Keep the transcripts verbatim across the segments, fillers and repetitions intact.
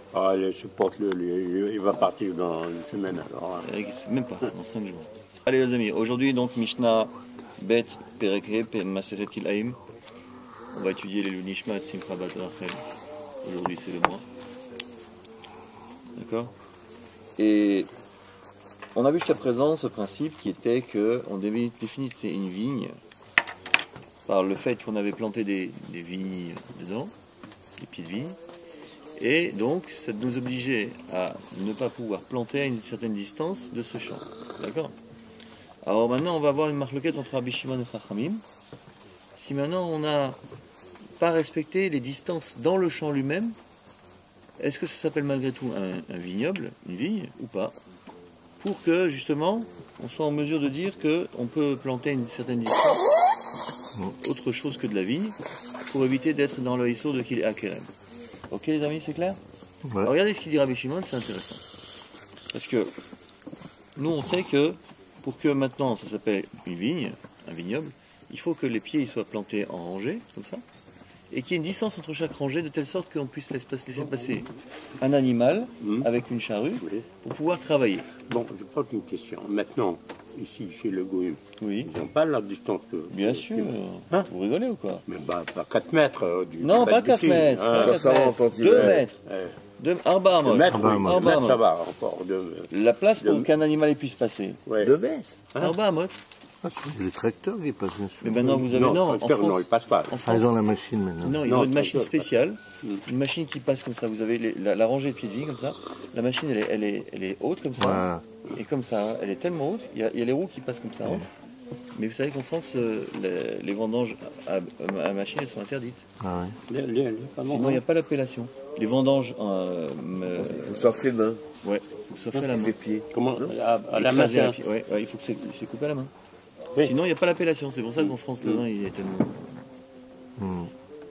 Ah, il supporte le, le- il va partir dans une semaine alors. Hein. Avec- Même pas, dans cinq jours. Allez les amis, aujourd'hui donc Mishnah Bet Perek He Maseret Kilaim. On va étudier les Nishma et Simcha Bat Rachel. Aujourd'hui c'est le mois. D'accord. Et on a vu jusqu'à présent ce principe qui était qu'on définissait une vigne par le fait qu'on avait planté des, des vignes dedans, des pieds de vigne. Et donc, ça nous obligeait à ne pas pouvoir planter à une certaine distance de ce champ. D'accord? Alors maintenant, on va avoir une marloquette entre Rabbi Shimon et Chachamim. Si maintenant on n'a pas respecté les distances dans le champ lui-même, est-ce que ça s'appelle malgré tout un, un vignoble, une vigne, ou pas? Pour que, justement, on soit en mesure de dire qu'on peut planter à une certaine distance autre chose que de la vigne, pour éviter d'être dans le Issour de Kil Akerem. Ok les amis, c'est clair? Ouais. Alors, regardez ce qu'il dit Rabbi Shimon, c'est intéressant. Parce que nous on sait que pour que maintenant ça s'appelle une vigne, un vignoble, il faut que les pieds ils soient plantés en rangée, comme ça, et qu'il y ait une distance entre chaque rangée de telle sorte qu'on puisse laisser passer un animal Mmh. avec une charrue Oui. pour pouvoir travailler. Bon, je pose une question. Maintenant, ici, chez le Goïm, Oui, ils n'ont pas la distance que... bien que- sûr. que- Hein? Vous rigolez ou quoi? Mais bah, pas quatre mètres euh, du... Non, du pas bas quatre d'ici, mètres, hein. pas quatre soixante mètres, centimètres. deux mètres, Euh, deux, arba deux amot. mètres, Ah bah, oui, bah, deux bah, mètres, bah. ça va encore. Deux, La place pour Deux- qu'un animal puisse passer. ouais. Deux mètres. Hein? Arba amot. Ah, c'est les tracteurs qui passent dessus. Mais maintenant vous avez non, non, en tracteur, non, France. il passe pas. En Ah, France, ils ont la machine maintenant. non, ils Non, ont une machine tracteur, spéciale, Mm. une machine qui passe comme ça. Vous avez les- la, la rangée de pieds de vigne comme ça. La machine, elle est, elle est, elle est haute comme ça, Voilà. et comme ça, elle est tellement haute. Il y a, il y a les roues qui passent comme ça haute. Mais vous savez qu'en France, euh, les, les vendanges à, à- à machine, elles sont interdites. Ah, ouais. Les- les- les- pardon, Sinon, il n'y a pas l'appellation. Les vendanges, euh, me- Il faut sortir main. ouais, faut que ça soit fait à la main. Les pieds. Comment à, à la main, Écraser la c'est- pi- ouais, ouais, il faut que c'est c'est coupé à la main. Oui. Sinon, il n'y a pas l'appellation. C'est pour ça qu'en France, le vin, il est tellement. Hmm.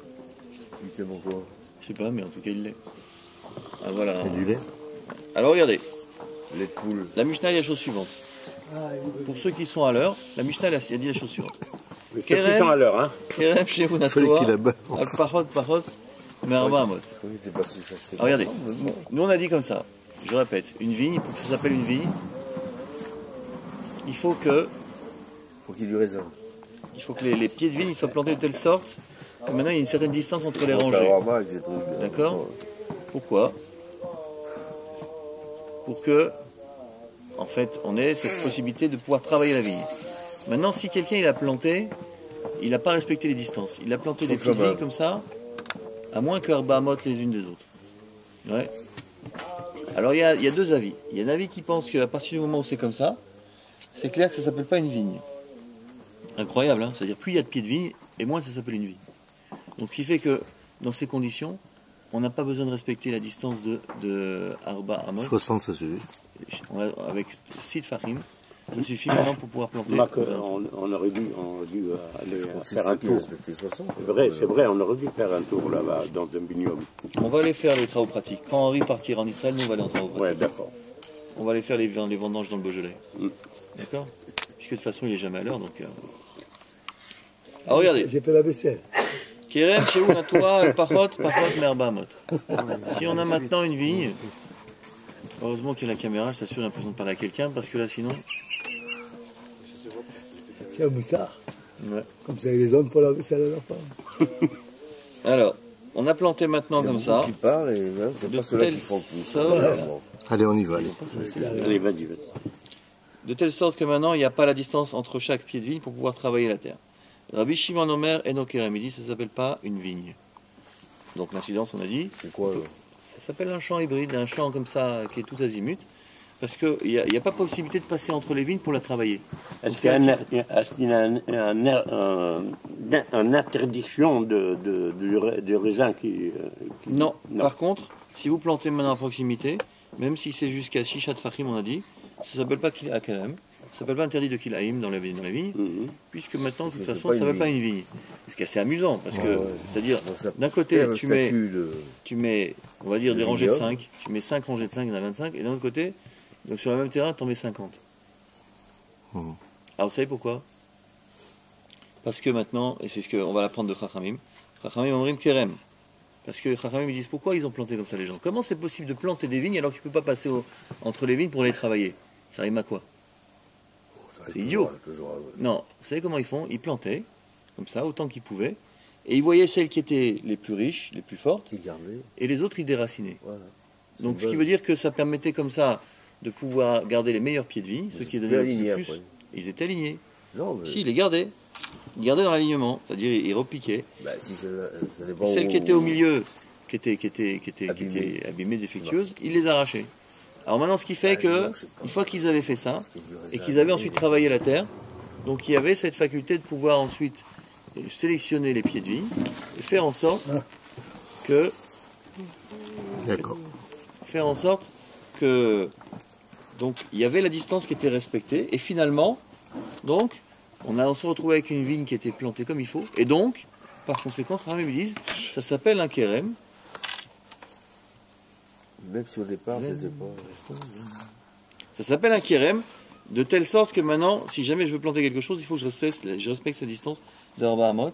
Il est tellement quoi? Je sais pas, mais en tout cas, il l'est. Ah voilà. C'est du lait. Alors regardez, Les poules. la Mishnah, il y a la chose suivante. Pour ceux qui sont à l'heure, la Mishnah, elle a dit la chose suivante. Mais c'est Kérem. tout le temps à l'heure, hein. Kerem Shehun Il fallait qu'il Atoa, la balance. Al Pahot Pahot, Merba Amot. Oui, c'était passé chercher. Alors, regardez, nous on a dit comme ça, je répète, une vigne, pour que ça s'appelle une vigne, il faut que, Faut qu'il y ait du raisin. il faut que les, les pieds de vigne ils soient plantés de telle sorte que maintenant il y a une certaine distance entre les Commence à rangées. avoir mal, ces trucs, là. D'accord. Pourquoi? Pour que, en fait, on ait cette possibilité de pouvoir travailler la vigne. Maintenant, si quelqu'un il a planté, il n'a pas respecté les distances. Il a planté Faut des que petites ça va. vignes comme ça, à moins que Arba les unes des autres. Ouais. Alors il y, a, il y a deux avis. Il y a un avis qui pense qu'à partir du moment où c'est comme ça, c'est clair que ça ne s'appelle pas une vigne. Incroyable, hein. C'est-à-dire plus il y a de pieds de vigne, et moins ça s'appelle une vigne. Donc ce qui fait que dans ces conditions, on n'a pas besoin de respecter la distance de, de Arba Amot. soixante, ça suffit. On a- avec six Fahim, ça suffit maintenant pour pouvoir planter. Marc, aux alentours. on, on aurait dû, on aurait dû euh, aller Je crois que c'est faire ça un qui tour. respectait soixante. C'est vrai, c'est vrai, on aurait dû faire un tour là-bas dans un vignoble. On va aller faire les travaux pratiques. Quand Henri partira en Israël, nous on va aller en travaux pratiques. Ouais, d'accord. On va aller faire les, vin- les vendanges dans le Beaujolais. Mm. D'accord? Puisque de toute façon il est jamais à l'heure donc. euh. Alors regardez. J'ai fait la vaisselle. Kerem chez vous, Natoa, Pachot, Pachot, Merba, Mot. Si on a maintenant une vigne, heureusement qu'il y a la caméra, je t'assure, j'ai l'impression de parler à quelqu'un, parce que là sinon. C'est un moussard. Ouais. Comme ça, les hommes pour la vaisselle à leur femme. Alors, on a planté maintenant Il y a comme beaucoup ça. qui parlent et hein, c'est De pas ceux-là telle qui font le plus. sorte- Vraiment. Allez, on y va. Allez. Allez, vas-y, vas-y. De telle sorte que maintenant il n'y a pas la distance entre chaque pied de vigne pour pouvoir travailler la terre. Rabbi Shimon Omer et Kerem, il dit ça ne s'appelle pas une vigne. Donc l'incidence, on a dit, C'est quoi là? ça s'appelle un champ hybride, un champ comme ça qui est tout azimut, parce qu'il n'y a, il y a pas possibilité de passer entre les vignes pour la travailler. Est-ce Donc, qu'il y a, un, c'est est-ce qu'il y a un, un, un- un- une interdiction de, de, de, ra- de raisin qui, euh, qui- Non. Non. Par contre, si vous plantez maintenant à proximité, même si c'est jusqu'à Shishat Fahim, on a dit, ça ne s'appelle pas Kil Kerem, ça ne s'appelle pas interdit de Kilaim dans la, dans la vigne, Mhm. puisque maintenant, de toute Mais façon, c'est ça pas ne une s'appelle pas une vigne. Ce qui est assez amusant, parce Ouais, que, ouais. c'est-à-dire, Donc ça d'un côté, perd le tu mets, statut de- tu mets, on va dire, Le des rangées de vignoble. cinq, tu mets cinq rangées de cinq, il y en a vingt-cinq, et d'un autre côté, donc sur le même terrain, tu en mets cinquante. Mhm. Alors, vous savez pourquoi? Parce que maintenant, et c'est ce qu'on va l'apprendre de Chachamim, Chachamim Omrim Kerem. Parce que les Chachamim me disent pourquoi ils ont planté comme ça les gens. Comment c'est possible de planter des vignes alors que tu ne peux pas passer au- entre les vignes pour les travailler? Ça rime à quoi? C'est idiot. Non, vous savez comment ils font? Ils plantaient, comme ça, autant qu'ils pouvaient, et ils voyaient celles qui étaient les plus riches, les plus fortes, Qui gardait. et les autres ils déracinaient. Voilà. Donc C'est ce qui bon. veut dire que ça permettait comme ça de pouvoir garder les meilleurs pieds de vigne, ceux qui étaient donnaient le alignés plus. après. Ils étaient alignés. Non, mais. Si, ils les gardaient. Ils gardaient dans l'alignement, c'est-à-dire ils repiquaient. Bah, si ça, ça dépend. Celles où- qui étaient au milieu, qui étaient, qui étaient, qui étaient, qui Abîmées. étaient abîmées, défectueuses, ils les arrachaient. Alors maintenant, ce qui fait Ah, que, non, je sais pas. une fois qu'ils avaient fait ça, Parce qu'il y aurait et ça qu'ils avaient à ensuite côté. travaillé la terre, donc il y avait cette faculté de pouvoir ensuite sélectionner les pieds de vigne et faire en sorte que, D'accord. faire en sorte que, donc il y avait la distance qui était respectée, et finalement, donc, on, a, on se retrouvé avec une vigne qui était plantée comme il faut, et donc, par conséquent, Raham me disent, ça s'appelle un kérem. Même si au départ, Zen. c'était pas. Ça s'appelle un kérem, de telle sorte que maintenant, si jamais je veux planter quelque chose, il faut que je respecte, je respecte cette distance de Arba Hamot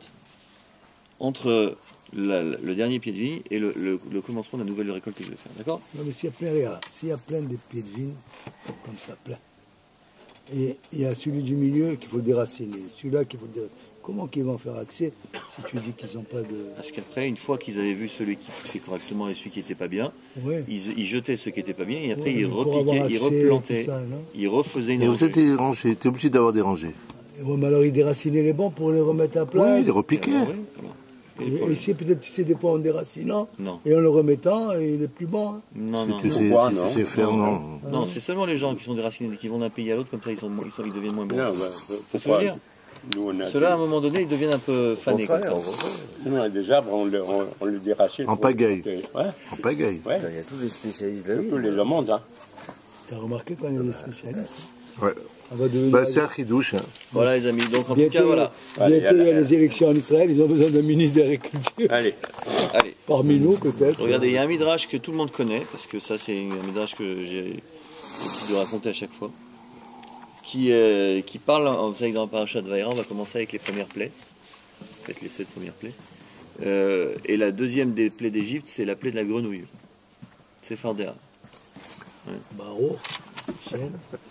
entre la- la- le dernier pied de vigne et le, le- le commencement de la nouvelle récolte que je vais faire. D'accord? Non, mais s'il y a plein, regarde, s'il y a plein de pieds de vigne, comme ça, plein, et il y a celui du milieu qu'il faut le déraciner, celui-là qu'il faut le déraciner, comment qu'ils vont faire accès si tu dis qu'ils n'ont pas de... Parce qu'après, une fois qu'ils avaient vu celui qui poussait correctement et celui qui n'était pas bien, Ouais. ils, ils jetaient ceux qui n'étaient pas bien et après Ouais, ils mais pour repiquaient, avoir ils accès, replantaient, tout ça, non ils refaisaient une Et vous rangée. êtes dérangé, tu es obligé d'avoir dérangé. Ouais, mais alors ils déracinaient les bons pour les remettre à plat. Oui, les repiquer. Ah oui, voilà. Et le Et, et problème. si peut-être tu sais des fois en déracinant Non, et en le remettant, il est plus bon. Hein. non, Si non. tu non. sais, Pourquoi, si tu non sais faire, non. Non, c'est seulement les gens qui sont déracinés, qui vont d'un pays à l'autre, comme ça ils, sont, ils, sont, ils deviennent moins bons. Non, bah, C'est ce que je pourquoi veux dire. Nous, on a, Ceux-là, à un moment donné, ils deviennent un peu fanés. Comme ça. Contraire, au contraire. nous, on a des arbres, on, le- on, on les déracine. En pour- pagaille. Ouais, En pagaille. ouais. Putain, il y a tous les spécialistes là. Tous les le monde, hein. T'as remarqué qu'on est des spécialistes. Hein. Ouais. On va devenir... Bah, c'est un chidouche. Hein. Voilà les amis, donc en tout bientôt, cas, voilà. Allez, bientôt, il y a allez, les élections en Israël, ils ont besoin d'un ministre de l'Agriculture. Allez, Allez, Parmi nous, peut-être. regardez, il y a un midrash que tout le monde connaît, parce que ça c'est un midrash que j'ai l'habitude de raconter à chaque fois, qui, euh, qui parle, vous savez que dans la parasha de Vaïra, on va commencer avec les premières plaies, en fait les sept premières plaies, Euh, et la deuxième des plaies d'Égypte, c'est la plaie de la grenouille, c'est Fardéa. Barreau, chêne.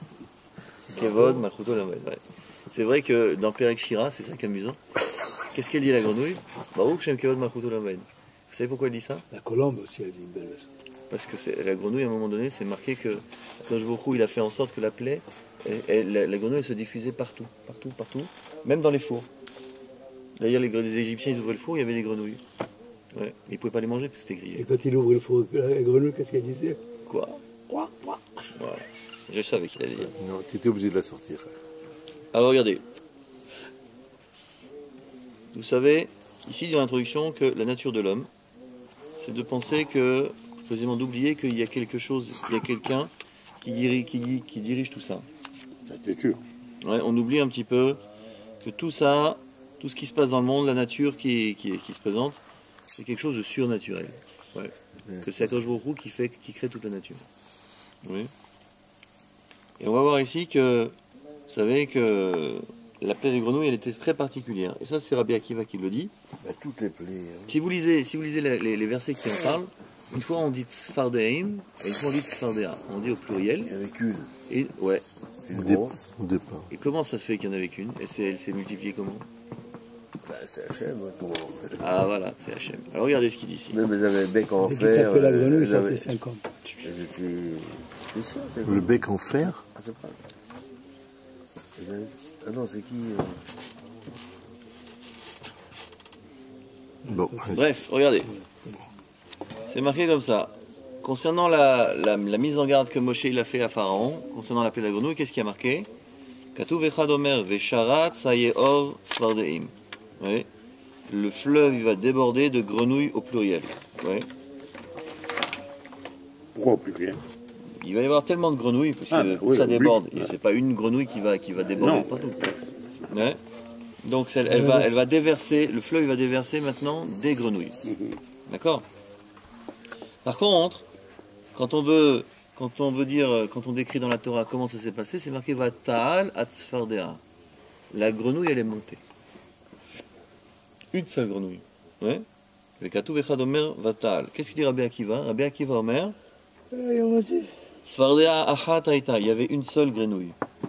Kevod, Malchuto, Lamed, ouais. C'est vrai que dans Perek Shira, c'est ça qui est amusant. Qu'est-ce qu'elle dit la grenouille? Baruch Shem Kevod, Malchuto, Lamed. Vous savez pourquoi elle dit ça? La colombe aussi, elle dit une belle chose. Parce que c'est- la grenouille, à un moment donné, c'est marqué que quand il a fait en sorte que la plaie, elle- elle- la, la grenouille elle se diffusait partout, partout, partout, même dans les fours. D'ailleurs, les, les Égyptiens, ils ouvraient le four, il y avait des grenouilles. Ouais, mais ils ne pouvaient pas les manger parce que c'était Et grillé. quand il ouvre le four, la grenouille, qu'est-ce qu'elle disait? Quoi? Quoi, quoi? Voilà. Je savais qu'il allait dire. Non, tu étais obligé de la sortir. Alors regardez. Vous savez, ici dans l'introduction, que la nature de l'homme, c'est de penser que, précisément d'oublier qu'il y a quelque chose, il y a quelqu'un qui dirige, qui, di- qui dirige tout ça. ça c'est sûr. Ouais, on oublie un petit peu que tout ça, tout ce qui se passe dans le monde, la nature qui, qui, qui se présente, c'est quelque chose de surnaturel. Ouais. Que c'est Akadosh Baruch Hu qui fait, qui crée toute la nature. Oui. Et on va voir ici que, vous savez que la plaie des grenouilles, elle était très particulière. Et ça, c'est Rabbi Akiva qui le dit. Bah, toutes les plaies. hein. Si vous lisez, si vous lisez les, les- les versets qui en parlent, une fois on dit Tzfardeim, et une fois on dit Tzfardea. On dit au pluriel. Il y en avait qu'une. Et, ouais. Une Au, dé- grosse. au départ. Et comment ça se fait qu'il y en avait qu'une? Elle s'est, elle s'est multipliée comment? Bah, c'est Hachem, hein, comment. Ah voilà, c'est Hachem. Alors regardez ce qu'il dit ici. Même elles avaient un bec en Dès qu'il fer. tapait la euh, grenouille, elles ça avaient- fait cinquante. Elles étaient spéciales, ces Le grenouilles. bec en fer. Ah, c'est pas. Elles avaient- Ah non, c'est qui euh, Bon, Bref, regardez. C'est marqué comme ça. Concernant la, la- la mise en garde que Moshe il a fait à Pharaon, concernant la plaie de la grenouille, qu'est-ce qui a marqué? Katuv echad omer vesharat sayeor tzvardeim. Oui. Le fleuve il va déborder de grenouilles au pluriel. Oui. Pourquoi plus rien? Il va y avoir tellement de grenouilles parce que Ah, bah pour oui, ça oui. déborde. Et c'est pas une grenouille qui va, qui va déborder Non. partout. Ouais. Donc c'est- elle, va, elle va déverser, le fleuve il va déverser maintenant des grenouilles. D'accord? Par contre, quand on veut, quand on veut dire, quand on décrit dans la Torah comment ça s'est passé, c'est marqué va ta'al atzfardea. La grenouille elle est montée. Une seule grenouille. Ouais. Vekatu vechad omer vatal. Qu'est-ce qu'il dit Rabbi Akiva? Rabbi Akiva Omer, Et on va dire, Tzfardea achat haïta. Il y avait une seule grenouille.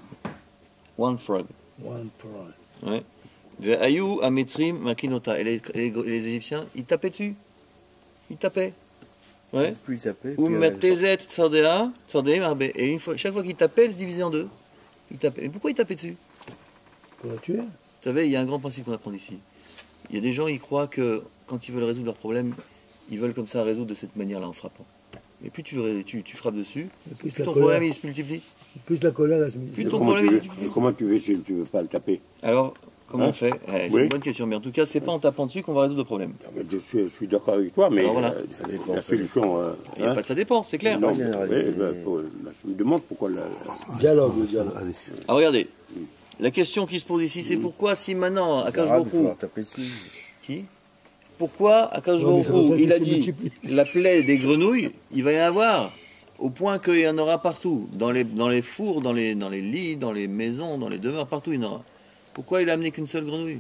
One frog. one prime. Ouais. Ve'ayu ametrim makinota. Et les, les, les Égyptiens, ils tapaient dessus. Ils tapaient. Ouais. Plus il tapait, Ou plus elle metezet tzardea, tzardeim arbe. Et une fois, chaque fois qu'il tapait, il se divisait en deux. Il tapait. Et pourquoi il tapait dessus? Pour la tuer. Vous savez, il y a un grand principe qu'on apprend ici. Il y a des gens, ils croient que quand ils veulent résoudre leurs problèmes, ils veulent comme ça résoudre de cette manière-là en frappant. Et plus tu, tu, tu frappes dessus, Et plus plus la ton colère, problème il se multiplie. plus la colère, elle se Plus Et ton comment, problème tu il veux, se multiplie. et comment tu veux si tu ne veux pas le taper? Alors, comment Hein on fait? Eh, C'est Oui. une bonne question, mais en tout cas, c'est pas en tapant dessus qu'on va résoudre le problème. Ah, mais Je suis, je suis d'accord avec toi, mais Alors voilà. euh, Ça dépend, la ça dépend. solution. euh, Il y a hein, pas de ça dépend, c'est clair. non, Ouais, mais, généraliser. ouais, bah, faut- là, je me demande pourquoi. La, Dialogue, le dialogue. Allez. Ah, regardez. La question qui se pose ici, c'est pourquoi si maintenant, Les Akash Arabes, il faut Baruch leur taper dessus. qui Pourquoi Akash Ouais, mais c'est pour Baruch ça il qu'ils a se dit multiplient. la plaie des grenouilles, il va y en avoir au point qu'il y en aura partout, dans les, dans les fours, dans les, dans les lits, dans les maisons, dans les demeures, partout il y en aura. Pourquoi il a amené qu'une seule grenouille?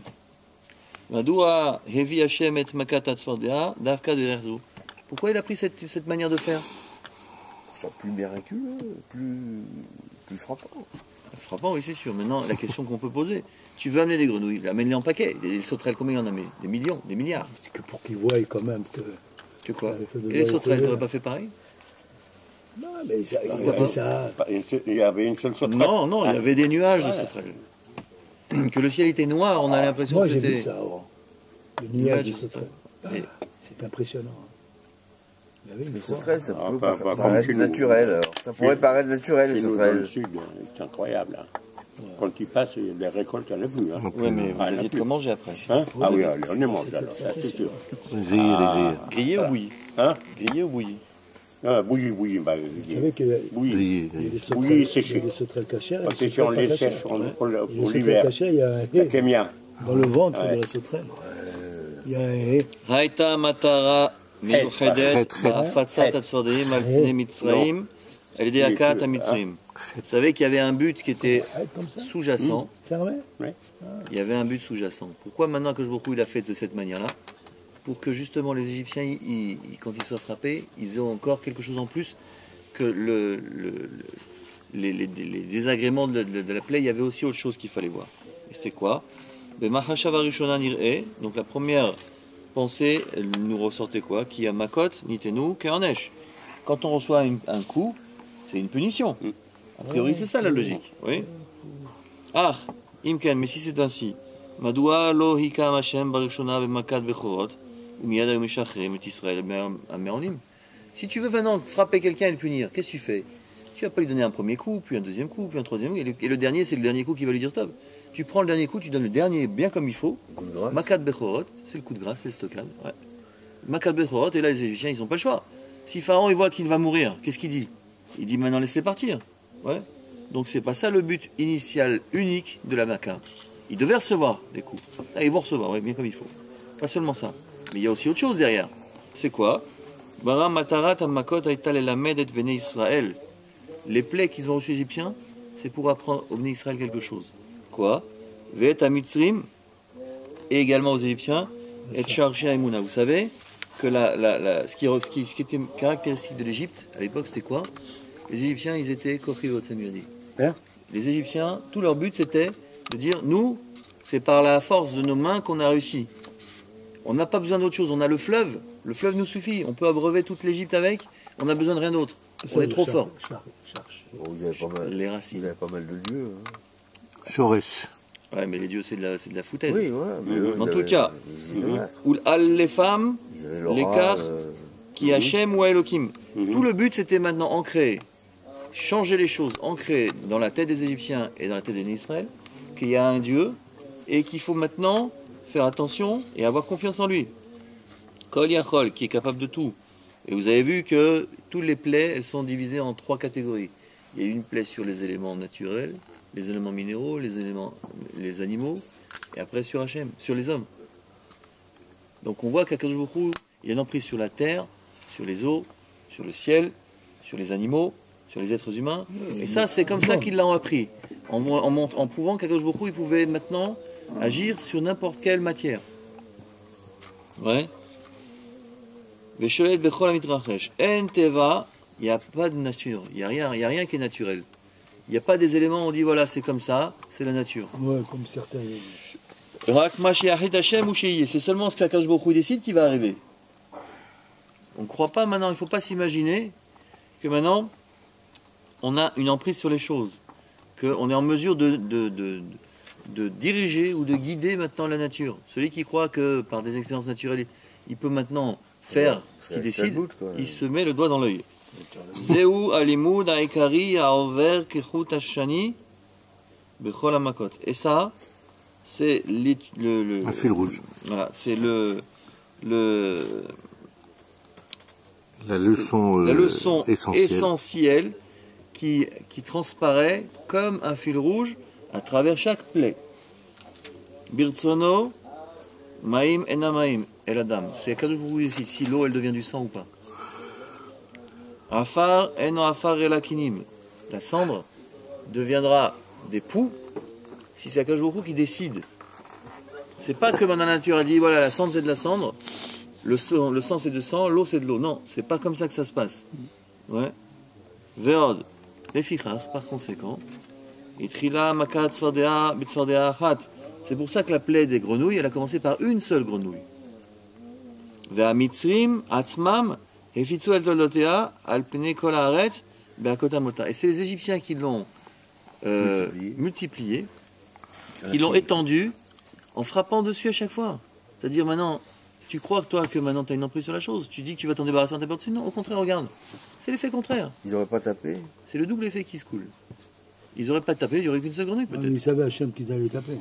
Madoua hevi Hashem et makat atzfardea davka de Herzo. Pourquoi il a pris cette, cette manière de faire? Pour faire plus miraculeux, plus, plus frappant. Frappant, oui, c'est sûr. Maintenant, la question qu'on peut poser, tu veux amener des grenouilles, amène-les en paquet. Les sauterelles, combien il en a mis? Des millions, des milliards. C'est que pour qu'ils voient quand même que. Que quoi? Ça avait fait de Et les belles sauterelles, couleurs. t'aurais pas fait pareil? Non, mais ça, il Pourquoi a pas fait ça. Pas une seule- il y avait une seule sauterelle. Non, non, il y Ah, avait des nuages de Ouais. sauterelles. Que le ciel était noir, on a l'impression Moi, que j'ai vu c'était. ça avant. Le Nuage nuage de de sauterelles. Et- C'est impressionnant. Il y avait une Les fois. sauterelles, ça Ah, peut pas- pas- pas comme paraître chez nous. naturel. Alors. Ça pourrait Chez- paraître naturel, les Chez nous, dans le sauterelles. sud, c'est incroyable. hein. Quand il passe, il y a des récoltes, il n'y en a plus. Hein. Ouais, mais vous Ah, il y en a aviez de plus. quoi manger après. Hein ah oui, allez, on les mange alors, ça c'est sûr. Grillez, les grillez. Grillé ou bouilli? Hein Grillé ou bouilli? ah, bouilli, bouilli, bah, Vous savez qu'il y a bouilli. Grillez, il y a grillez. des Oui, sauterelles, séché. il y a des sauterelles cachères. et Parce des que si on sauterelles les pas sèche cachères. on- pour, le- Et les pour sauterelles l'hiver, cachères, il y a un la haie kémia. dans le ventre Ouais. de la sauterelle. Il y a un haie. Haïta matara miouchedet Chet, chet. ba'afatzat atzvardeim al pnei Mitzrayim al yedei hakat hamitzrayim. Vous savez qu'il y avait un but qui était Un haie comme ça, sous-jacent. fermé. Il y avait un but sous-jacent. Pourquoi maintenant que Baruch Hu, il a fait de cette manière-là? Pour que justement les Égyptiens, ils- ils- quand ils soient frappés, ils ont encore quelque chose en plus que le, le- le- les, les- les désagréments de, de- de la plaie. Il y avait aussi autre chose qu'il fallait voir. Et c'était quoi? Ben, Mahashava Rishona Nir'e. Donc la première pensée, elle nous ressortait quoi? Qui a makot, nitenu, ke'anesh. Quand on reçoit un, un coup, c'est une punition. A priori, c'est ça la logique. Oui. Ah, Imken, mais si c'est ainsi, Madoua lo hikam Hashem barishona b'makat bechorot, ou miyad ha'mishachrim et Israël améonim. Si tu veux maintenant frapper quelqu'un et le punir, qu'est-ce que tu fais? Tu vas pas lui donner un premier coup, puis un deuxième coup, puis un troisième coup, et le, et le dernier, c'est le dernier coup qui va lui dire stop. Tu prends le dernier coup, tu donnes le dernier bien comme il faut. Coup de grâce. Makat bechorot, c'est le coup de grâce, c'est le stockade. Ouais. Makat bechorot, et là les Égyptiens, ils n'ont pas le choix. Si Pharaon il voit qu'il va mourir, qu'est-ce qu'il dit? Il dit maintenant laissez partir. Ouais. Donc c'est pas ça le but initial unique de la Maca. Ils devaient recevoir les coups. Là, ils vont recevoir, ouais, bien comme il faut. Pas seulement ça. Mais il y a aussi autre chose derrière. C'est quoi? Bara matarat amakot aital elamed et bnei Israël. Les plaies qu'ils ont reçues les Égyptiens, c'est pour apprendre aux bnei Israël quelque chose. Quoi? Ve'et amitzrim, et également aux Égyptiens, et chargé Aïmouna. Vous savez que la, la, la, ce, qui, ce, qui, ce qui était caractéristique de l'Égypte, à l'époque, c'était quoi? Les Égyptiens, ils étaient Kochivot Samuadi. Hein? Les Égyptiens, tout leur but, c'était de dire, nous, c'est par la force de nos mains qu'on a réussi. On n'a pas besoin d'autre chose. On a le fleuve. Le fleuve nous suffit. On peut abreuver toute l'Égypte avec. On n'a besoin de rien d'autre. On est trop fort. Bon, vous, avez pas mal, Les vous racines. avez pas mal de dieux. Hein. Shoresh. Ouais, mais les dieux, c'est de la, c'est de la foutaise. Oui, voilà. Mais Mhm. eux, ils En tout avaient- cas, ils idolâtrent. Ou al les femmes, Ils avaient l'aura, l'écart, euh, qui Hachem ou Elohim. Mhm. Tout le but, c'était maintenant ancrer, changer les choses, ancrer dans la tête des Égyptiens et dans la tête des Israël, qu'il y a un Dieu et qu'il faut maintenant faire attention et avoir confiance en lui. Kol Yachol, qui est capable de tout. Et vous avez vu que toutes les plaies, elles sont divisées en trois catégories. Il y a une plaie sur les éléments naturels, les éléments minéraux, les éléments, les animaux, et après sur Hachem, sur les hommes. Donc on voit qu'Akadosh Baruch Hu, il y a une emprise sur la terre, sur les eaux, sur le ciel, sur les animaux, sur les êtres humains. Et ça, c'est comme ça qu'ils l'ont appris, en, en, mont- en prouvant qu'Akadosh Baruch Hu, il pouvait maintenant agir sur n'importe quelle matière. Ouais. Vesholet bechol mitrachesh. En teva, il n'y a pas de nature. Il n'y a rien, il y a rien qui est naturel. Il n'y a pas des éléments où on dit voilà, c'est comme ça, c'est la nature. Ouais, comme certains. Rak ma she'achit Hashem ou she'yeh. C'est seulement ce qu'Akadosh Baruch Hu décide qui va arriver. On ne croit pas maintenant, il ne faut pas s'imaginer que maintenant, on a une emprise sur les choses. Qu'on est en mesure de, de, de, de diriger ou de guider maintenant la nature. Celui qui croit que par des expériences naturelles, il peut maintenant faire ce qu'il décide, il se met le doigt dans l'œil. Zeu alimud ha'ikari ha'over kechut hashani bechol hamakot. Et ça, c'est le, le, Un fil rouge. Voilà, c'est le, le La leçon, euh, la leçon essentielle. essentielle qui, qui transparaît comme un fil rouge à travers chaque plaie. Birtsono, maim enamaim, el adam. C'est Akadosh Baruch Hu décide si l'eau elle devient du sang ou pas. Afar eno afar elakinim. La cendre deviendra des poux si c'est Akadosh Baruch Hu qui décide. C'est pas comme dans la nature, elle dit voilà, la cendre c'est de la cendre, le sang, le sang c'est de sang, l'eau c'est de l'eau. Non, c'est pas comme ça que ça se passe. Ouais. Veod, les fichach, par conséquent, itrila makat tzvardea bitzvardea achat. C'est pour ça que la plaie des grenouilles, elle a commencé par une seule grenouille. Ve'amitzrim atzmam hefitzu el toldotea al pnei kol haaretz be'akot hamota. Et c'est les Égyptiens qui l'ont euh, Multiplié. multiplié, qui l'ont étendu en frappant dessus à chaque fois. C'est-à-dire maintenant, tu crois que toi que maintenant tu as une emprise sur la chose, tu dis que tu vas t'en débarrasser en tapant dessus. Non, au contraire, regarde. C'est l'effet contraire. Ils n'auraient pas tapé. C'est le double effet qui se coule. Ils n'auraient pas tapé, il n'y aurait qu'une seule grenouille Ah, peut-être. mais ils savaient Hachem qu'ils allaient taper.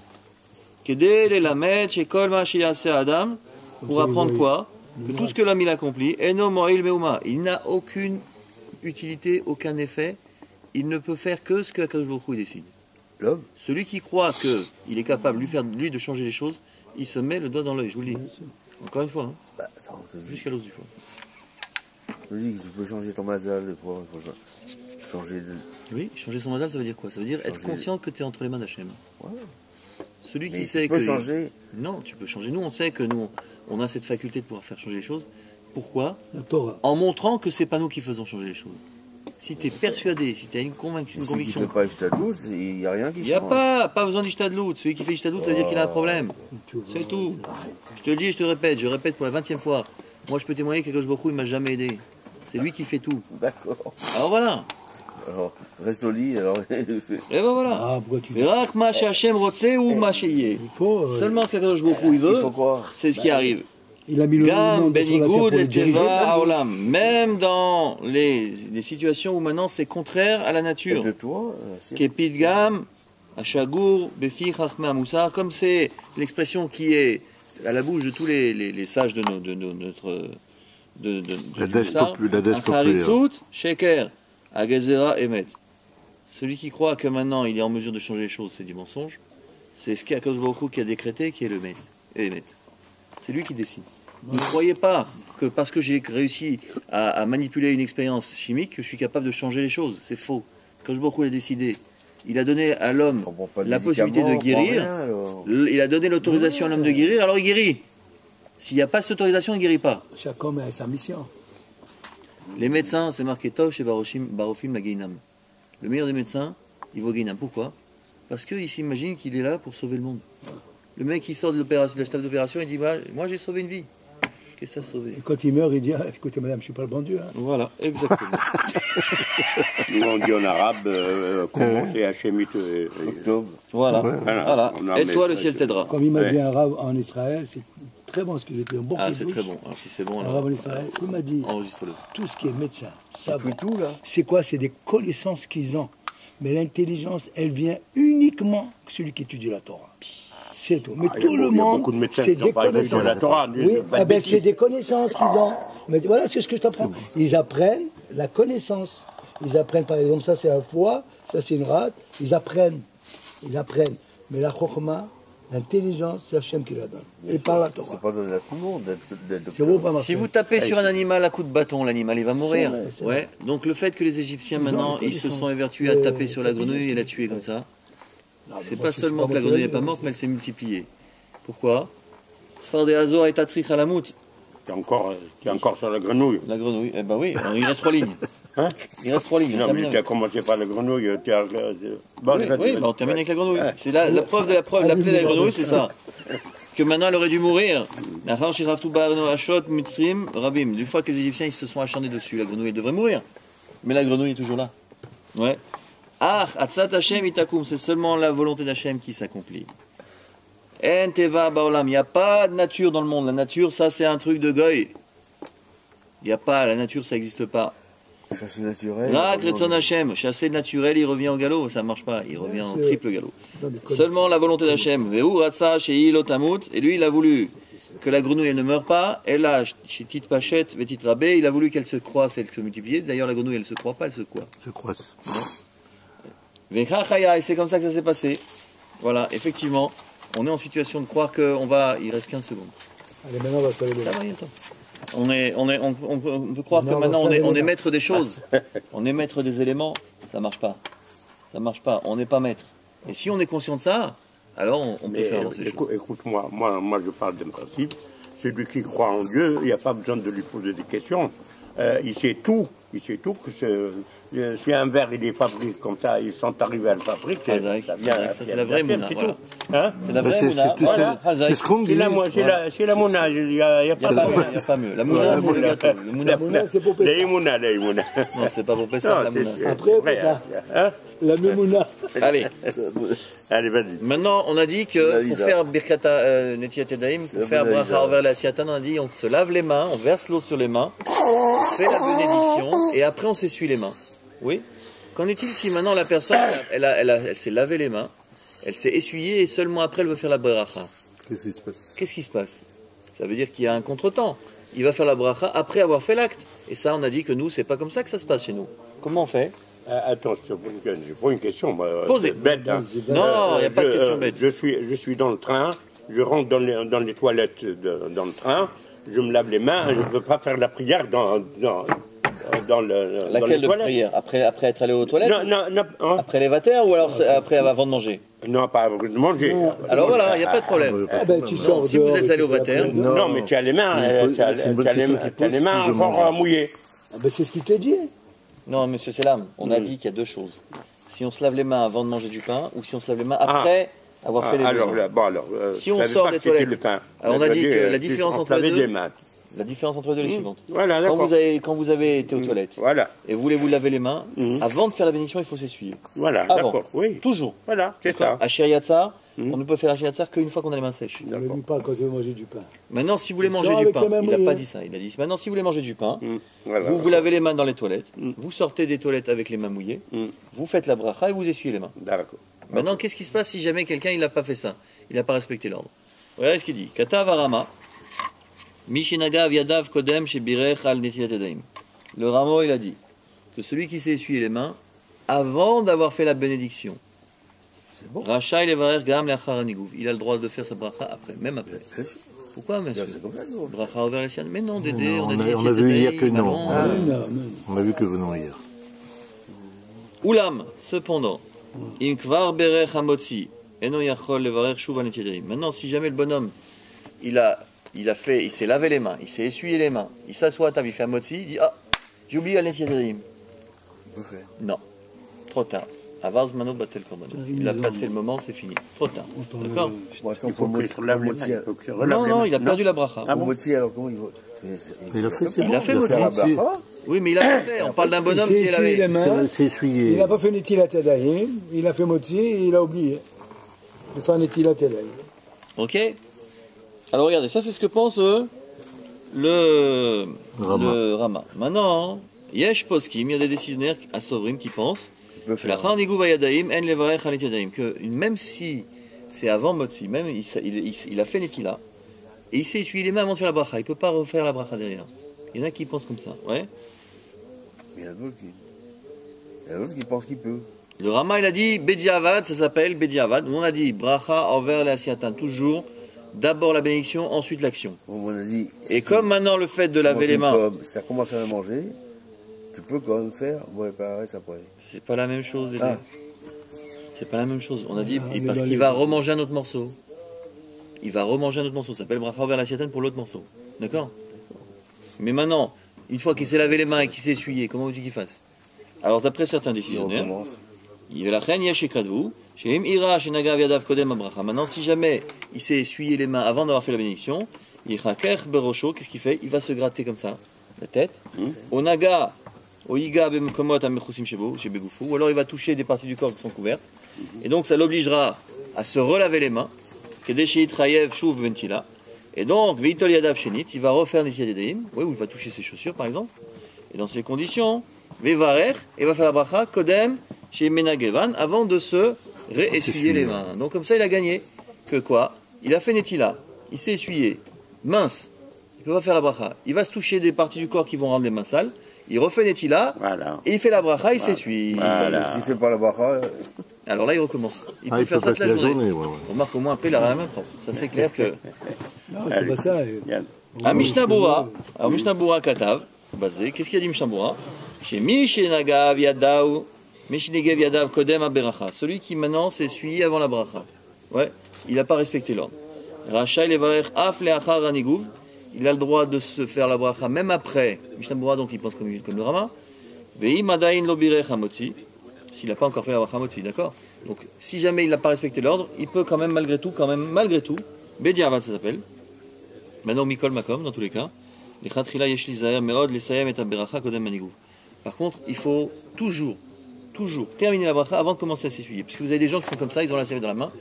Kedé, les lamed, chez Kol, Mashiach, Adam, pour ça, ils apprendre voyaient. quoi? Que tout ce que l'homme il accomplit, Eno Moïl Meuma, il n'a aucune utilité, aucun effet, il ne peut faire que ce que Akadosh Baruch Hu décide. L'homme. Celui qui croit qu'il est capable lui, faire, lui de changer les choses, il se met le doigt dans l'œil, je vous le dis. Bien sûr. Encore une fois, hein, Bah, attends, je te dis- jusqu'à l'os du foie. je te dis que tu peux changer ton mazal, des fois, faut changer de. Oui, changer son mazal, ça veut dire quoi? Ça veut dire être Changer- conscient que tu es entre les mains d'Hachem. Ouais. Celui Mais qui tu sait peux que. changer. Non, tu peux changer. Nous, on sait que nous, on a cette faculté de pouvoir faire changer les choses. Pourquoi? La Torah. En montrant que c'est pas nous qui faisons changer les choses. Si tu es persuadé, si tu as une, conviction, une Celui qui ne conviction, fait pas Ishtadlout, il n'y a rien qui il n'y a change. pas, pas besoin d'Ishtadlout. Celui qui fait Ishtadlout, ça veut dire qu'il a un problème. Tu vois. C'est tout. Je te le dis, je te le répète, je répète pour la vingtième fois. Moi, je peux témoigner que Akadosh Baruch Hu, il m'a jamais aidé. C'est lui qui fait tout. D'accord. Alors voilà. Alors, reste au lit, alors. Et ben voilà. Ah, pourquoi tu dis Rak ma Hashem rotse ou ma sheyeh. Il faut. euh, Seulement ce qu'Akadosh Baruch Hu, il Il faut veut, quoi? c'est ce qui arrive. Il a mis le Gam, nom de sur la terre Benigoud, pour le et diriger. Teva, Haolam. Même dans les, les situations où maintenant c'est contraire à la Et nature. de toi, euh, c'est- Kepidgam, Achagour, Befi, Chachma, Moussa, comme c'est l'expression qui est à la bouche de tous les, les, les sages de, nos- de, nos- notre. De, de, La du dèche Moussar, popu- la dèche un populaire. Charitzut, Sheker, Agazera, Emet. Celui qui croit que maintenant il est en mesure de changer les choses, c'est du mensonge. C'est ce qu'Akadosh Baruch Hu qui a décrété, qui est le Met. Emet. C'est lui qui décide. Ne croyez pas que parce que j'ai réussi à, à manipuler une expérience chimique, que je suis capable de changer les choses. C'est faux. Akadosh Baruch Hu a décidé. Il a donné à l'homme on prend pas de la possibilité de médicaments, on prend guérir. rien, alors. L- Il a donné l'autorisation à l'homme de guérir, alors il guérit. S'il n'y a pas cette autorisation, il ne guérit pas. Chaque homme a sa mission. Les médecins, c'est marqué Tov chez Baroshim, Barofim la Geinam. Le meilleur des médecins, il va au Geinam. Pourquoi? Parce qu'il s'imagine qu'il est là pour sauver le monde. Le mec qui sort de l'opération, de la staff d'opération, il dit bah, moi j'ai sauvé une vie. Qu'est-ce que ça a sauvé? Et quand il meurt, il dit ah, écoutez, madame, je ne suis pas le bon Dieu. Hein. Voilà, exactement. Nous, on dit en arabe, euh, comment c'est Hachem euh, Octobre. Voilà, Voilà. voilà. On a Et toi, mis- le ciel t'aidera. Comme il m'a Ouais. dit un arabe en Israël, c'est très bon ce qu'il était. Un bon Ah, c'est kiddush. très bon. Alors si c'est bon, Un alors arabe en Israël, il m'a dit enregistre-le. tout ce qui est médecin, savant, Plus tout, là. c'est quoi? C'est des connaissances qu'ils ont. Mais l'intelligence, elle vient uniquement de celui qui étudie la Torah. C'est tout. Mais Ah, il y a tout beau- le il y a monde, beaucoup de médecins c'est qui n'ont des pas étudié connaissances. la Torah. Oui, pas de eh ben, bêtises. c'est des connaissances qu'ils ont. Mais voilà, c'est ce que je t'apprends. Ils apprennent la connaissance. Ils apprennent, par exemple, ça c'est un foie, ça c'est une rate. Ils apprennent. Ils apprennent. Mais la chokhma, l'intelligence, c'est Hachem qui la donne. Et par la C'est Torah. pas donné à tout le monde d'être d'être C'est beau, docteur. pas Marcel? Si vous tapez sur un animal à coup de bâton, l'animal il va mourir. vrai, c'est Ouais. Donc le fait que les Égyptiens Ils ont maintenant la ils se connaissance. sont évertués à Euh, taper sur la intelligence. grenouille et la tuer comme ça, Non, mais c'est moi, pas je- seulement c'est que la moi grenouille qui n'est pas l'ai morte, dit. mais elle s'est multipliée. Pourquoi? Sfar de Hazor et Tatrich Halamut. T'es encore, t'es encore sur la grenouille. La grenouille, eh ben oui, il reste trois lignes. Hein? Il reste trois lignes. on Non, termine mais tu as avec. commencé par la grenouille. Tu as... Bon, Oui, vas-y, oui, vas-y. bah, on termine avec la grenouille. Ouais. C'est la, la preuve de la preuve, la plaie de la grenouille, c'est ça. Que maintenant elle aurait dû mourir. Une fois que les Égyptiens ils se sont acharnés dessus, la grenouille devrait mourir. Mais la grenouille est toujours là. Ouais. Ah, Atzat Hashem itakum, c'est seulement la volonté d'Hachem qui s'accomplit. En teva baolam, il n'y a pas de nature dans le monde. La nature, ça c'est un truc de goy. Il n'y a pas, la nature ça n'existe pas. Chasser naturel. Rak Retzon Hashem, chasser le naturel, il revient au galop, ça ne marche pas, il revient en C'est- triple galop. Ils ont des connaissances. Seulement la volonté d'Hachem. Veu Ratsa Shei Lotamut, et lui il a voulu que la grenouille elle ne meure pas, et là, chez Tit Pachet, Vetit Rabé, il a voulu qu'elle se croisse et elle se multiplie. D'ailleurs la grenouille elle se croit pas, elle se quoi. Je croise. Vechachaya, et c'est comme ça que ça s'est passé. Voilà, effectivement, on est en situation de croire qu'on va. Il reste quinze secondes. Allez, maintenant, on va se lever. Ah oui, attends. On, est, on, est, on, on peut, on peut croire Non, que on va maintenant se on est, laver on les est mains. maître des choses, on est maître des éléments, ça marche pas. Ça marche pas, on n'est pas maître. Et si on est conscient de ça, alors on, on peut Mais, faire avancer les écou- choses. Écoute-moi, moi, moi je parle d'un principe. Celui qui croit en Dieu, il n'y a pas besoin de lui poser des questions. Euh, il sait tout. Il sait tout que c'est- euh, si un verre il est fabriqué comme ça, ils sont arrivés à le fabriquer. Hazak, Hazak, ça, c'est la vraie bien, Mouna, c'est voilà. tout. Hein? C'est la Bah, vraie c'est- Mouna. c'est tout Voilà, ça. Hazak. C'est ce qu'on C'est dit. la, moi, c'est Voilà. la, c'est la Mouna. Il n'y a, il y a Il pas n'y a, de pas- il y a pas mieux. La Mouna, c'est le gâteau. Le Mouna, La Mouna, c'est pour Les Pessah. Mouna, les Mouna. non, c'est pas pour Pessah, la Non, Mouna. c'est- c'est- Après, vrai, Pessah. hein? La Memouna. Allez, Allez, vas-y. maintenant on a dit que La pour Lisa. faire Birkata euh, Netiat Edaim, pour la faire Mona Bracha Lisa. envers la Siatan, on a dit on se lave les mains, on verse l'eau sur les mains, on fait la bénédiction et après on s'essuie les mains. Oui. Qu'en est-il si maintenant la personne, elle, a- elle, a- elle s'est lavé les mains, elle s'est essuyée et seulement après elle veut faire la bracha? Qu'est-ce qui se passe? Qu'est-ce qui se passe? Ça veut dire qu'il y a un contretemps. Il va faire la bracha après avoir fait l'acte. Et ça, on a dit que nous, c'est pas comme ça que ça se passe chez nous. Comment on fait? Euh, attends, je te pose une- je pose une question. Moi, Posez. c'est bête. Hein. Non, il n'y a pas de je, question euh, bête. Je suis, je suis dans le train, je rentre dans les, dans les toilettes de- dans le train, je me lave les mains, je ne peux pas faire la prière dans, dans, dans, le, dans les Laquelle de toilettes. prière? Après, après être allé aux toilettes? Non, non, non, hein. Après les vatères ou alors c'est après avant de manger? Non, pas avant de manger. Alors voilà, il n'y a pas de problème. Ah ben, tu sors si vous dehors êtes et allé tu au fais la Vater, prière. Non, mais tu as les mains, Mais euh, il tu as, pose- c'est une bonne tu as les, question qu'il tu as pose les mains si je encore mange. euh, mouillées. Ah ben, c'est ce qu'il te dit. Non, monsieur Selam, on a dit qu'il y a deux choses. Si on se lave les mains avant de manger du pain ou si on se lave les mains après avoir fait les Ah, alors, besoins. là, bon, alors, euh, Si je on savais sort pas des que c'était toilettes. le pain. Alors, on a Je dit veux que dire, la tu- différence on entre les savait deux- des maths. La différence entre les deux est la suivante. Voilà, Quand d'accord. vous, avez, quand vous avez été aux toilettes Voilà, et vous voulez vous laver les mains, Mhm. avant de faire la bénédiction, il faut s'essuyer. voilà, Avant. d'accord, oui. Toujours. Voilà, c'est ça. À Shiriatzar, Mhm. on ne peut faire la Shiriatzar qu'une fois qu'on a les mains sèches. Ne le dis pas quand tu veux manger du pain. Maintenant, si vous voulez Il manger sort du avec pain, les mains il n'a mouillées. pas dit ça. Il a dit maintenant, si vous voulez manger du pain, Mm, voilà. vous vous lavez les mains dans les toilettes, Mm. vous sortez des toilettes avec les mains mouillées, Mm, vous faites la bracha et vous essuyez les mains. D'accord. Maintenant, qu'est-ce qui se passe si jamais quelqu'un il n'a pas fait ça? Il n'a pas respecté l'ordre. Regardez ce qu'il dit. Katav Arama, Mishinagav Yadav Kodem Shebirech al Netilat Yadayim. Le Ramo, il a dit que celui qui s'est essuyé les mains avant d'avoir fait la bénédiction, C'est bon. Rachaï Levarer Gam Leachar Anigouv, il a le droit de faire sa bracha après, même après. C'est Pourquoi, monsieur? c'est comme ça, nous. Bracha over les siennes. Mais non, Dédé, Non, on a on dit a- on a vu hier que non. allons, Ah, euh, Non, non. On a vu que venons hier. Oulam, cependant, im kvar berech hamotzi, eno yachol levarer shuv al netilat yadayim. Maintenant, si jamais le bonhomme, il a, il a fait, il s'est lavé les mains, il s'est essuyé les mains, il s'assoit à table, il fait un motzi, il dit ah, j'ai oublié al netilat yadayim. On peut faire. Non, trop tard. Avar zmano batel korbanot. Il a passé le moment, c'est fini. Trop tard. D'accord? Bon, est-ce qu'on Il faut peut qu'il se relève les mains. moti- Il faut qu'il se relève Non, les non, mains. il a perdu la bracha. Ah Au bon? moti, alors comment il va Mais c'est- Il a fait, c'est Il bon, a fait le faire la moti. bracha. Oui, mais il a pas fait. On parle d'un bonhomme Il qui s'est est essuyé les lavé. mains. C'est essuyé. Il n'a pas fait Netilat Yadayim. Il a fait Motzi et il a oublié de faire Netilat Yadayim. Ok? Alors regardez, ça c'est ce que pense euh, le Rama. le Rama. Maintenant, Yesh Poskim, il y a des décisionnaires à Sovrim qui pensent Il peut que la faire. Kharnigou Vayadaim, En Levarech Al Yadaim, que même si c'est avant Motzi, même il, il, il, il a fait Netila, et il s'est essuyé les mains avant de faire la bracha, il ne peut pas refaire la bracha derrière. Il y en a qui pensent comme ça, ouais. Il y en a d'autres qui. Il y en a d'autres qui pensent qu'il peut. Le Rama il a dit Bediavad, ça s'appelle Bediavad. Nous on a dit Bracha envers les Asiatins, toujours d'abord la bénédiction, ensuite l'action. Bon, on a dit. Et si comme tu- maintenant le fait de tu laver manges les une mains, pomme, si tu as commencé à manger, tu peux quand même faire. Bon, pareil, ça pourrait. c'est pas la même chose. Dédé. Ah. C'est pas la même chose. On a dit Ah, et mais parce dans qu'il les- va remanger un autre morceau. Il va remanger un autre morceau. Ça s'appelle Bracha envers la Asiatine pour l'autre morceau. D'accord? Mais maintenant, une fois qu'il s'est lavé les mains et qu'il s'est essuyé, comment veux-tu qu'il fasse? Alors d'après certains Il décisionnaires, recommence. il la reine yashekadvu, chez ira chez nagav yadav kodem abracha. Maintenant, si jamais il s'est essuyé les mains avant d'avoir fait la bénédiction, yichaker berosho, qu'est-ce qu'il fait? Il va se gratter comme ça, la tête. Au naga, au iga bemkomot amechusim shebo, chez begoufou, ou alors il va toucher des parties du corps qui sont couvertes. Et donc ça l'obligera à se relaver les mains. Kedeshit rayev shuv bentila. Et donc, veitol yadav shenit, il va refaire netilat yadayim, oui, où il va toucher ses chaussures par exemple. Et dans ces conditions, vevarer, et va faire la bracha kodem chez menagevan, avant de se réessuyer les mains. Donc comme ça, il a gagné que quoi? Il a fait netila, il s'est essuyé, mince, il ne peut pas faire la bracha. Il va se toucher des parties du corps qui vont rendre les mains sales. Il refait netila, Voilà. et il fait la bracha, il s'essuie. Voilà. S'il ne fait pas la bracha, Alors là, il recommence. Il Ah, peut il faire peut ça toute passer la la journée. journée, ouais, ouais. On remarque au moins après, il a la main propre. Ça, c'est clair que. Non, c'est pas ça. et- Bien. Ah, Mishnah Bura. Alors, Mishnah Bura Katav, basé. Qu'est-ce qu'il a dit Mishnah Bura? Chez Mishenagav Yadav, Mishenagav Yadav Kodem Aberacha. Celui qui maintenant s'essuie avant la bracha. Ouais, il n'a pas respecté l'ordre. Racha Levarer Af Leachar Ranigouv. Il a le droit de se faire la bracha même après. Mishnah Bura, donc, il pense comme, comme le Rama. Veim Adain Lobirech Hamotzi. S'il n'a pas encore fait la bracha Hamotzi, d'accord? Donc, si jamais il n'a pas respecté l'ordre, il peut quand même, malgré tout, quand même, malgré tout, Bediavad, ça s'appelle. Maintenant, Mikol Makom, dans tous les cas. Les Khatrila Yeshli Zahir Meod, les Sayem et Aberacha Kodem Manigouv. Par contre, il faut toujours, toujours terminer la bracha avant de commencer à s'essuyer. Parce que vous avez des gens qui sont comme ça, ils ont la serviette dans la main.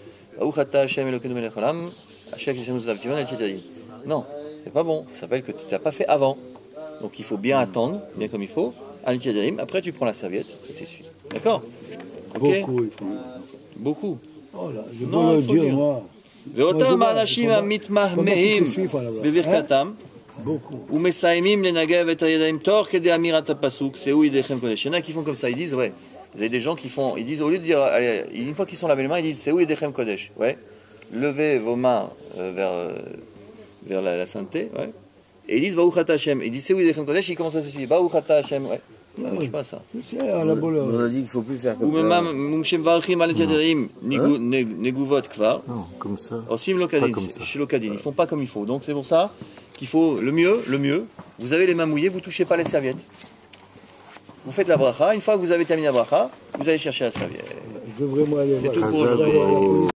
Non, c'est pas bon. Ça s'appelle que tu ne l'as pas fait avant. Donc il faut bien attendre, bien comme il faut. Après, tu prends la serviette et t'essuies. D'accord? Ok. Beaucoup, il faut. Beaucoup. Oh là, je Non, peux le il faut dire, dire. moi. ואותם Moi, האנשים comment- המתמהמהים comment tu suffis, voilà. בברכתם Beaucoup. ומסיימים לנגב את הידיים תוך כדי אמירת הפסוק שאו ידיכם קודש. Il y en a qui font comme ça, ils disent ouais. Vous avez des gens qui font, ils disent au lieu de dire, allez, une fois qu'ils sont lavés les mains, ils disent שאו ידיכם קודש. Ouais. Levez vos mains euh, vers, euh, vers la, la sainteté, ouais. Et ils disent Baruch ata Hashem. Ils disent שאו ידיכם קודש, ils commencent à s'essuyer. Baruch ata Hashem, ouais. Ça marche pas ça. C'est à la boule. on a dit qu'il ne faut plus faire comme ça. וממברכים על ידיים נגובות כבר. Non, comme ça. Osim Pas lokadin, comme ça. chez lokadin, ils font pas comme il faut. Donc c'est pour ça qu'il faut le mieux, le mieux. Vous avez les mains mouillées, vous touchez pas les serviettes. Vous faites la bracha. Une fois que vous avez terminé la bracha, vous allez chercher la serviette. Je veux vraiment aller C'est voir. tout pour Chazal, aujourd'hui. oh.